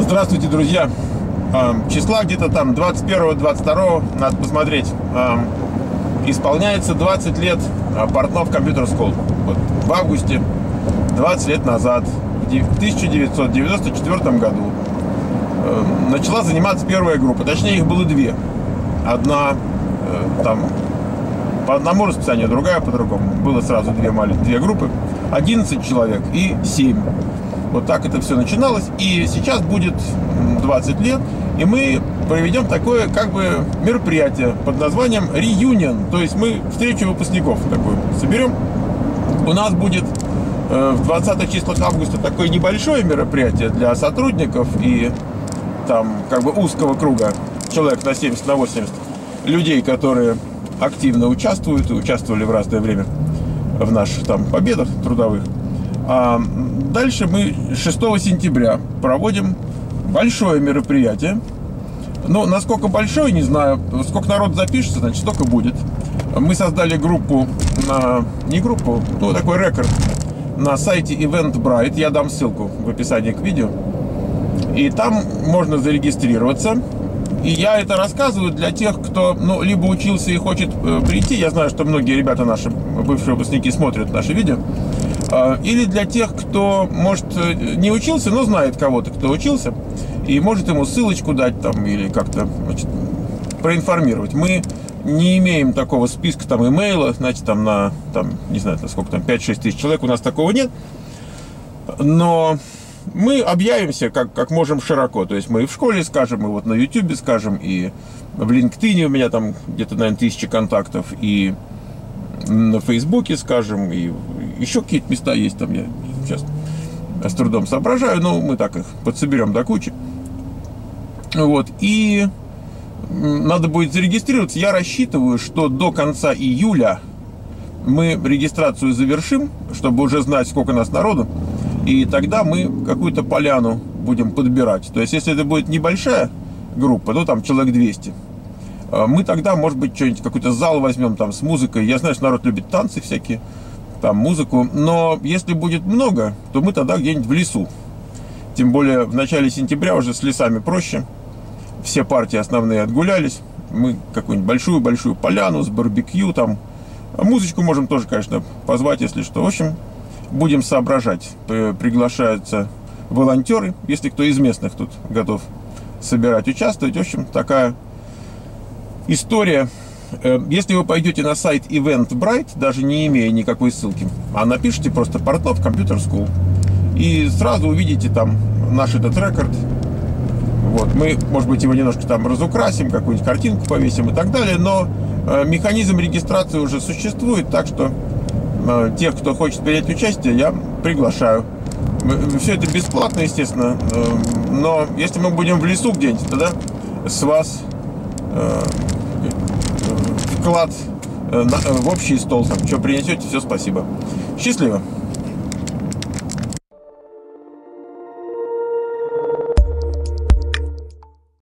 Здравствуйте, друзья! Числа где-то там 21-22, надо посмотреть, исполняется 20 лет Портнов Computer School. Вот, в августе 20 лет назад, в 1994 году, начала заниматься первая группа. Точнее, их было две. Одна там по одному расписанию, другая по другому. Было сразу две группы. 11 человек и 7. Вот так это все начиналось. И сейчас будет 20 лет, и мы проведем такое как бы мероприятие под названием Reunion. То есть мы встречу выпускников такую соберем. У нас будет в 20-х числах августа такое небольшое мероприятие для сотрудников и там как бы узкого круга, человек на 70, на 80 людей, которые активно участвуют и участвовали в разное время в наших там победах трудовых. А дальше мы 6 сентября проводим большое мероприятие. Ну, насколько большое, не знаю. Сколько народ запишется, значит, столько будет. Мы создали группу, не группу, ну, такой рекорд на сайте Eventbrite. Я дам ссылку в описании к видео. И там можно зарегистрироваться. И я это рассказываю для тех, кто, ну, либо учился и хочет прийти. Я знаю, что многие ребята наши, бывшие выпускники, смотрят наши видео. Или для тех, кто, может, не учился, но знает кого-то, кто учился, и может ему ссылочку дать там или как-то, значит, проинформировать. Мы не имеем такого списка там имейла, значит, там на, там, не знаю, сколько там, 5-6 тысяч человек, у нас такого нет. Но мы объявимся как можем широко. То есть мы и в школе скажем, и вот на YouTube скажем, и в LinkedIn у меня там где-то, наверное, 1000 контактов, и на Фейсбуке скажем, и еще какие-то места есть там, я сейчас с трудом соображаю, но мы так их подсоберем до кучи. Вот, и надо будет зарегистрироваться. Я рассчитываю, что до конца июля мы регистрацию завершим, чтобы уже знать, сколько нас народу, и тогда мы какую-то поляну будем подбирать. То есть, если это будет небольшая группа, ну там человек 200, мы тогда, может быть, что-нибудь, какой-то зал возьмем там с музыкой. Я знаю, что народ любит танцы всякие, там музыку. Но если будет много, то мы тогда где-нибудь в лесу. Тем более в начале сентября уже с лесами проще. Все партии основные отгулялись. Мы какую-нибудь большую-большую поляну с барбекю там. А музычку можем тоже, конечно, позвать, если что. В общем, будем соображать. Приглашаются волонтеры, если кто из местных тут готов собирать, участвовать. В общем, такая история. Если вы пойдете на сайт Eventbrite, даже не имея никакой ссылки, а напишите просто Портнов Computer School, и сразу увидите там наш этот рекорд. Вот. Мы, может быть, его немножко там разукрасим, какую-нибудь картинку повесим и так далее, но механизм регистрации уже существует, так что тех, кто хочет принять участие, я приглашаю. Все это бесплатно, естественно, но если мы будем в лесу где-нибудь, тогда с вас вклад в общий стол, там, что принесете, все, спасибо. Счастливо!